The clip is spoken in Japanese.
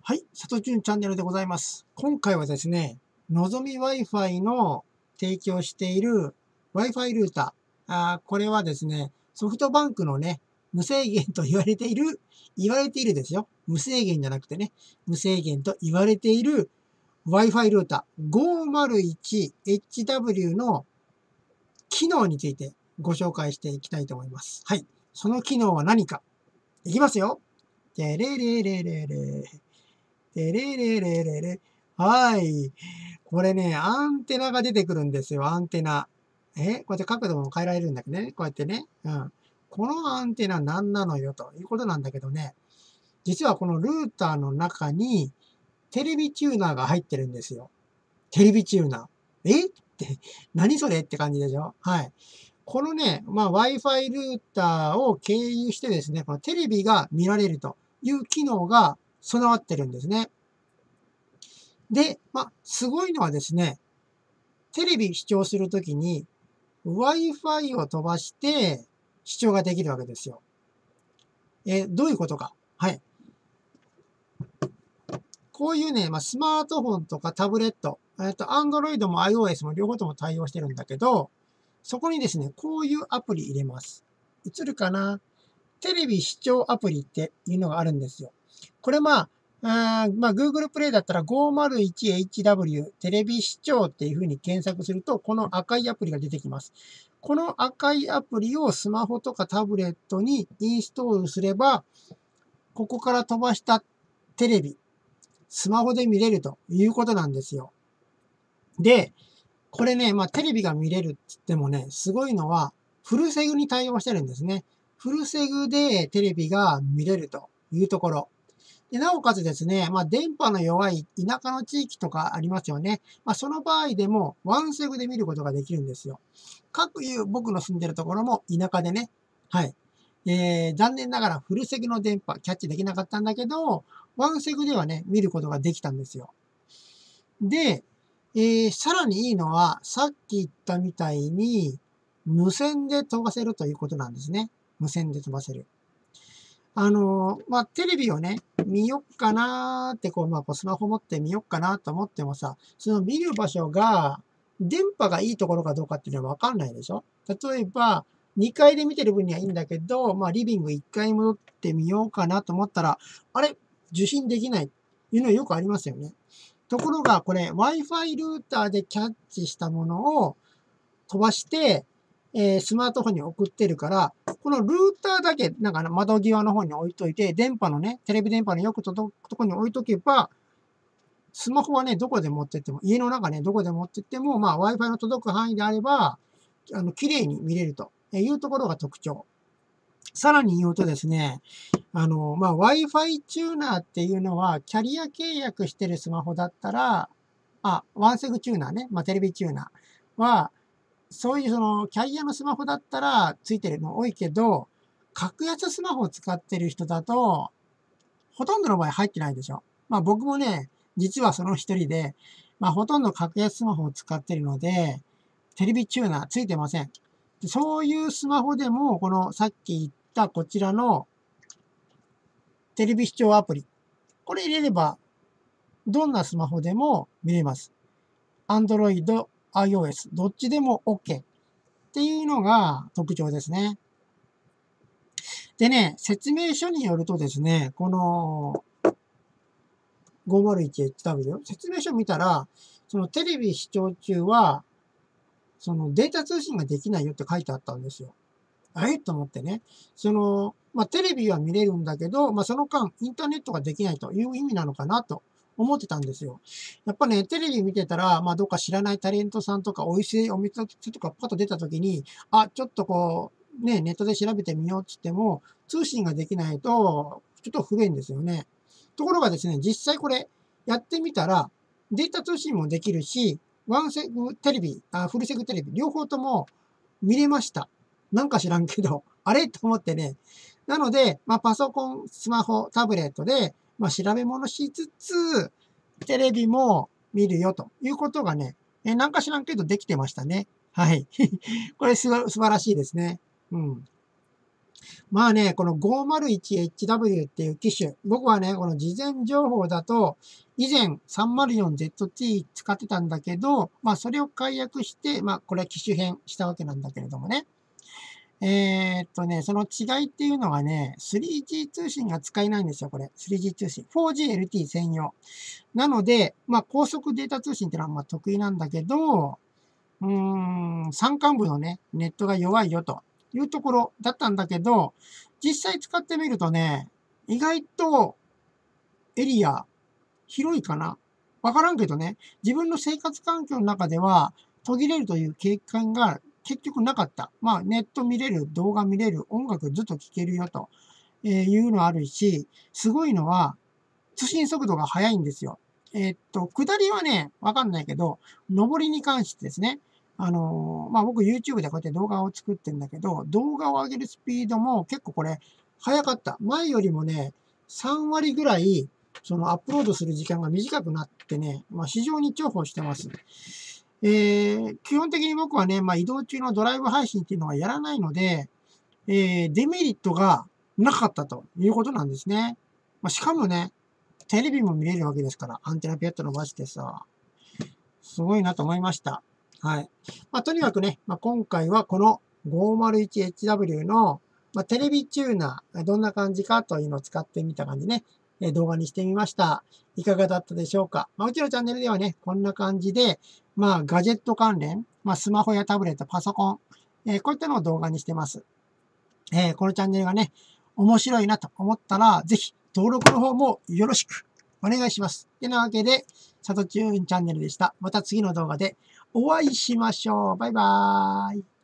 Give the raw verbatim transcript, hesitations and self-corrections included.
はい、さとじゅんチャンネルでございます。今回はですね、のぞみ Wi-Fi の提供している Wi-Fi ルーター。あーこれはですね、ソフトバンクのね、無制限と言われている、言われているですよ。無制限じゃなくてね、無制限と言われている Wi-Fi ルーター ごーまるいちエイチダブリュー の機能についてご紹介していきたいと思います。はい。その機能は何か。いきますよ。てれれれれれ。てれれれれれ。はい。これね、アンテナが出てくるんですよ、アンテナ。え、こうやって角度も変えられるんだけどね、こうやってね。うん。このアンテナ何なのよということなんだけどね、実はこのルーターの中にテレビチューナーが入ってるんですよ。テレビチューナー。えって、何それって感じでしょ？はい。このね、まあ、Wi-Fi ルーターを経由してですね、このテレビが見られるという機能が備わってるんですね。で、まあ、すごいのはですね、テレビ視聴するときに Wi-Fi を飛ばして視聴ができるわけですよ。えーどういうことか。はい。こういうね、まあ、スマートフォンとかタブレット、えっと、Android も iOS も両方とも対応してるんだけど、そこにですね、こういうアプリ入れます。映るかな？テレビ視聴アプリっていうのがあるんですよ。これまあ、あまあ、Google プレイだったら ごーまるいちエイチダブリュー テレビ視聴っていう風に検索すると、この赤いアプリが出てきます。この赤いアプリをスマホとかタブレットにインストールすれば、ここから飛ばしたテレビ、スマホで見れるということなんですよ。で、これね、まあテレビが見れるって言ってもね、すごいのは、フルセグに対応してるんですね。フルセグでテレビが見れるというところ。でなおかつですね、まあ電波の弱い田舎の地域とかありますよね。まあその場合でもワンセグで見ることができるんですよ。各いう僕の住んでるところも田舎でね、はい。えー、残念ながらフルセグの電波キャッチできなかったんだけど、ワンセグではね、見ることができたんですよ。で、えー、さらにいいのは、さっき言ったみたいに、無線で飛ばせるということなんですね。無線で飛ばせる。あのー、まあ、テレビをね、見よっかなーって、こう、まあ、こうスマホ持って見よっかなと思ってもさ、その見る場所が、電波がいいところかどうかっていうのはわかんないでしょ？例えば、にかいで見てる分にはいいんだけど、まあ、リビングいっかい戻ってみようかなと思ったら、あれ受信できないいうのよくありますよね。ところが、これ Wi-Fi ルーターでキャッチしたものを飛ばして、えースマートフォンに送ってるから、このルーターだけ、なんか窓際の方に置いといて、電波のね、テレビ電波のよく届くところに置いとけば、スマホはね、どこで持ってっても、家の中ね、どこで持ってっても、まあ Wi-Fi の届く範囲であれば、あの、綺麗に見れるというところが特徴。さらに言うとですね、あの、まあ、Wi-Fi チューナーっていうのは、キャリア契約してるスマホだったら、あ、ワンセグチューナーね、まあ、テレビチューナーは、そういうその、キャリアのスマホだったらついてるの多いけど、格安スマホを使ってる人だと、ほとんどの場合入ってないでしょ。まあ僕もね、実はその一人で、まあほとんど格安スマホを使ってるので、テレビチューナーついてません。でそういうスマホでも、このさっき言ったこちらのテレビ視聴アプリ、これ入れれば、どんなスマホでも見れます。Android、iOS、どっちでも OK っていうのが特徴ですね。でね、説明書によるとですね、この ごーまるいちエイチダブリュー、説明書見たら、そのテレビ視聴中は、そのデータ通信ができないよって書いてあったんですよ。あれと思ってね。その、まあ、テレビは見れるんだけど、まあ、その間、インターネットができないという意味なのかなと思ってたんですよ。やっぱね、テレビ見てたら、まあ、どっか知らないタレントさんとか、美味しいお店とかパッと出た時に、あ、ちょっとこう、ね、ネットで調べてみようって言っても、通信ができないと、ちょっと不便ですよね。ところがですね、実際これ、やってみたら、データ通信もできるし、ワンセグテレビ、あフルセグテレビ、両方とも見れました。なんか知らんけど、あれと思ってね。なので、まあ、パソコン、スマホ、タブレットで、まあ、調べ物しつつ、テレビも見るよということがね、えなんか知らんけどできてましたね。はい。これすご素晴らしいですね。うん。 まあね、この ごーまるいちエイチダブリュー っていう機種、僕はね、この事前情報だと、以前 さんまるよんゼットティー 使ってたんだけど、まあそれを解約して、まあこれは機種変したわけなんだけれどもね。えーっとね、その違いっていうのがね、スリージー 通信が使えないんですよ、これ。スリージー 通信。フォージーエルティー 専用。なので、まあ高速データ通信っていうのはまあ得意なんだけど、うーん、山間部のね、ネットが弱いよというところだったんだけど、実際使ってみるとね、意外とエリア広いかな。わからんけどね、自分の生活環境の中では途切れるという経験が結局なかった。まあネット見れる、動画見れる、音楽ずっと聴けるよというのあるし、すごいのは通信速度が速いんですよ。えーっと、下りはね、わかんないけど、上りに関してですね、あのーまあ、僕 YouTube でこうやって動画を作ってんだけど、動画を上げるスピードも結構これ、速かった。前よりもね、さんわりぐらい、そのアップロードする時間が短くなってね、まあ、非常に重宝してます。えー、基本的に僕はね、まあ、移動中のドライブ配信っていうのはやらないので、えー、デメリットがなかったということなんですね。まあ、しかもね、テレビも見れるわけですから、アンテナピュッと伸ばしてさ、すごいなと思いました。はい。まあ、とにかくね、まあ、今回はこの ごーまるいちエイチダブリュー の、まあ、テレビチューナー、どんな感じかというのを使ってみた感じね、え動画にしてみました。いかがだったでしょうか。まあ、うちのチャンネルではね、こんな感じで、まあ、ガジェット関連、まあ、スマホやタブレット、パソコン、えーこういったのを動画にしてます。えーこのチャンネルがね、面白いなと思ったら、ぜひ登録の方もよろしくお願いします。てなわけで、サトチューンチャンネルでした。また次の動画でお会いしましょう。バイバーイ。